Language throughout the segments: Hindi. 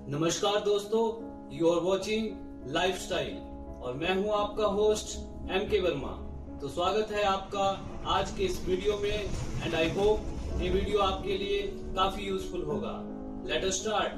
नमस्कार दोस्तों, यू आर वॉचिंग लाइफस्टाइल और मैं हूं आपका होस्ट MK वर्मा। तो स्वागत है आपका आज के इस वीडियो में एंड आई होप ये वीडियो आपके लिए काफी यूजफुल होगा। Let us start.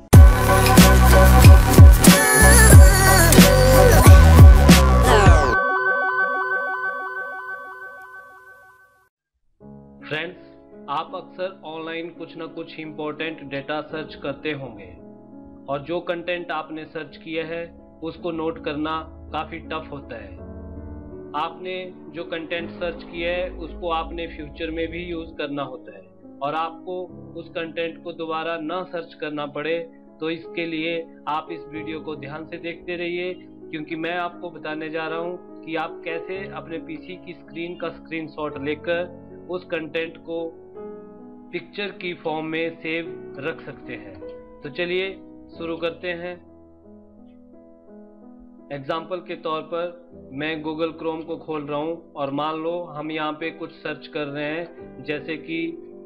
फ्रेंड्स, आप अक्सर ऑनलाइन कुछ ना कुछ इम्पोर्टेंट डेटा सर्च करते होंगे और जो कंटेंट आपने सर्च किया है उसको नोट करना काफ़ी टफ होता है। आपने जो कंटेंट सर्च किया है उसको आपने फ्यूचर में भी यूज़ करना होता है और आपको उस कंटेंट को दोबारा ना सर्च करना पड़े, तो इसके लिए आप इस वीडियो को ध्यान से देखते रहिए, क्योंकि मैं आपको बताने जा रहा हूँ कि आप कैसे अपने पीसी की स्क्रीन का स्क्रीनशॉट लेकर उस कंटेंट को पिक्चर की फॉर्म में सेव रख सकते हैं। तो चलिए शुरू करते हैं। एग्जाम्पल के तौर पर मैं गूगल क्रोम को खोल रहा हूं और मान लो हम यहाँ पे कुछ सर्च कर रहे हैं, जैसे कि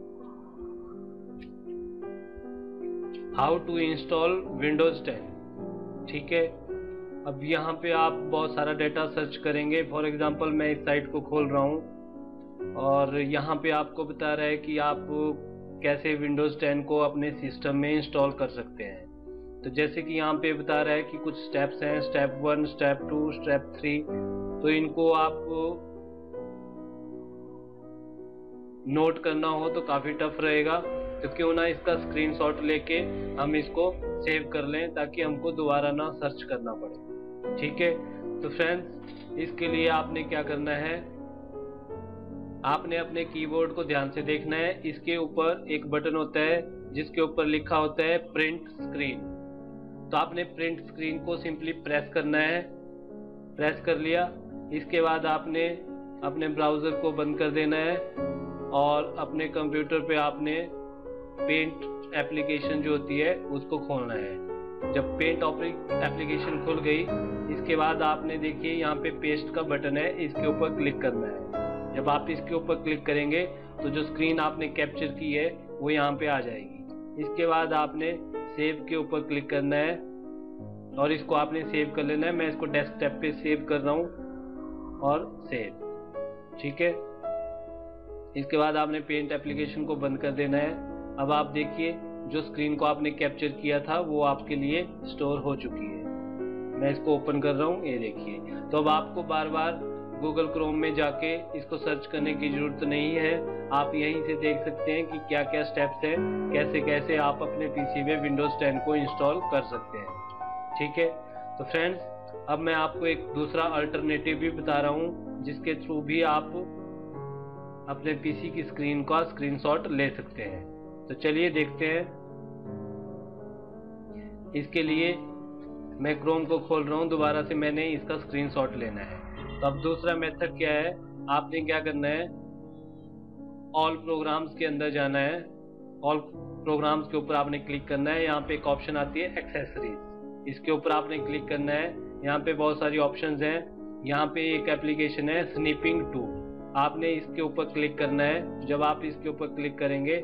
हाउ टू इंस्टॉल विंडोज 10। ठीक है, अब यहाँ पे आप बहुत सारा डेटा सर्च करेंगे। फॉर एग्जाम्पल मैं इस साइट को खोल रहा हूँ और यहाँ पे आपको बता रहा है कि आप कैसे विंडोज 10 को अपने सिस्टम में इंस्टॉल कर सकते हैं। तो जैसे कि यहाँ पे बता रहा है कि कुछ स्टेप्स हैं, स्टेप 1, स्टेप 2, स्टेप 3। तो इनको आप नोट करना हो तो काफ़ी टफ रहेगा, तो क्यों ना इसका स्क्रीनशॉट लेके हम इसको सेव कर लें ताकि हमको दोबारा ना सर्च करना पड़े। ठीक है, तो फ्रेंड्स, इसके लिए आपने क्या करना है, आपने अपने कीबोर्ड को ध्यान से देखना है। इसके ऊपर एक बटन होता है जिसके ऊपर लिखा होता है प्रिंट स्क्रीन। तो आपने प्रिंट स्क्रीन को सिंपली प्रेस करना है। प्रेस कर लिया, इसके बाद आपने अपने ब्राउज़र को बंद कर देना है और अपने कंप्यूटर पे आपने पेंट एप्लीकेशन जो होती है उसको खोलना है। जब पेंट एप्लीकेशन खुल गई, इसके बाद आपने देखिए यहाँ पे पेस्ट का बटन है, इसके ऊपर क्लिक करना है। जब आप इसके ऊपर क्लिक करेंगे तो जो स्क्रीन आपने कैप्चर की है वो यहाँ पे आ जाएगी। इसके बाद आपने सेव के ऊपर क्लिक करना है और इसको आपने सेव कर लेना है। मैं इसको डेस्कटॉप पे सेव कर रहा हूँ और सेव। ठीक है, इसके बाद आपने पेंट एप्लीकेशन को बंद कर देना है। अब आप देखिए जो स्क्रीन को आपने कैप्चर किया था वो आपके लिए स्टोर हो चुकी है। मैं इसको ओपन कर रहा हूँ, ये देखिए। तो अब आपको बार बार गूगल क्रोम में जाके इसको सर्च करने की जरूरत नहीं है। आप यहीं से देख सकते हैं कि क्या क्या स्टेप्स हैं, कैसे कैसे आप अपने पीसी में विंडोज 10 को इंस्टॉल कर सकते हैं। ठीक है, तो फ्रेंड्स, अब मैं आपको एक दूसरा अल्टरनेटिव भी बता रहा हूँ जिसके थ्रू भी आप अपने पीसी की स्क्रीन का स्क्रीनशॉट ले सकते हैं। तो चलिए देखते हैं। इसके लिए मैं क्रोम को खोल रहा हूँ, दोबारा से मैंने इसका स्क्रीनशॉट लेना है। तो अब दूसरा मेथड क्या है, आपने क्या करना है, ऑल प्रोग्राम्स के अंदर जाना है। ऑल प्रोग्राम्स के ऊपर आपने क्लिक करना है। यहाँ पे एक ऑप्शन आती है एक्सेसरीज, इसके ऊपर आपने क्लिक करना है। यहाँ पे बहुत सारी ऑप्शंस हैं। यहाँ पे एक एप्लीकेशन है स्निपिंग टूल, आपने इसके ऊपर क्लिक करना है। जब आप इसके ऊपर क्लिक करेंगे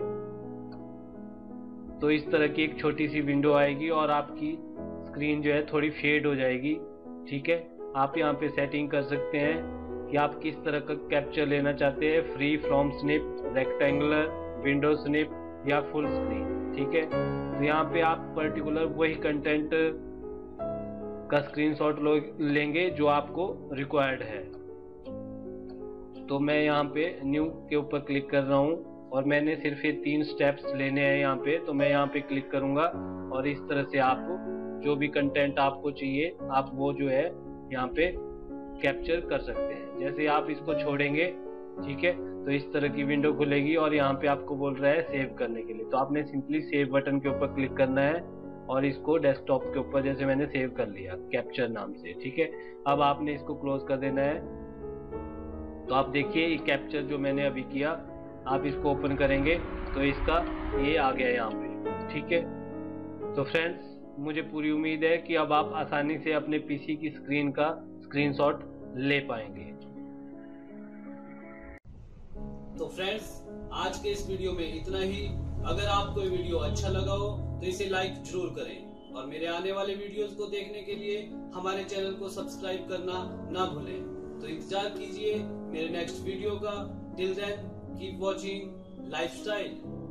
तो इस तरह की एक छोटी सी विंडो आएगी और आपकी स्क्रीन जो है थोड़ी फेड हो जाएगी। ठीक है, आप यहाँ पे सेटिंग कर सकते हैं कि आप किस तरह का कैप्चर लेना चाहते हैं, free from snip, rectangular, window snip या फुल स्क्रीन। ठीक है, तो यहाँ पे आप पर्टिकुलर वही कंटेंट का स्क्रीनशॉट लेंगे जो आपको रिक्वायर्ड है। तो मैं यहाँ पे न्यू के ऊपर क्लिक कर रहा हूँ और मैंने सिर्फ ये 3 स्टेप्स लेने हैं यहाँ पे। तो मैं यहाँ पे क्लिक करूँगा और इस तरह से आप जो भी कंटेंट आपको चाहिए आप वो जो है यहाँ पे कैप्चर कर सकते हैं। जैसे आप इसको छोड़ेंगे, ठीक है, तो इस तरह की विंडो खुलेगी और यहाँ पे आपको बोल रहा है सेव करने के लिए। तो आपने सिंपली सेव बटन के ऊपर क्लिक करना है और इसको डेस्कटॉप के ऊपर जैसे मैंने सेव कर लिया कैप्चर नाम से। ठीक है, अब आपने इसको क्लोज कर देना है। तो आप देखिए ये कैप्चर जो मैंने अभी किया, आप इसको ओपन करेंगे तो इसका ये आ गया यहाँ पे। ठीक है, तो फ्रेंड्स, मुझे पूरी उम्मीद है कि अब आप आसानी से अपने पीसी की स्क्रीन का स्क्रीनशॉट ले पाएंगे। तो फ्रेंड्स, आज के इस वीडियो में इतना ही। अगर आपको ये वीडियो अच्छा लगा हो तो इसे लाइक जरूर करें और मेरे आने वाले वीडियोस को देखने के लिए हमारे चैनल को सब्सक्राइब करना ना भूलें। तो इंतजार कीजिए मेरे नेक्स्ट वीडियो का। Till then keep watching lifestyle.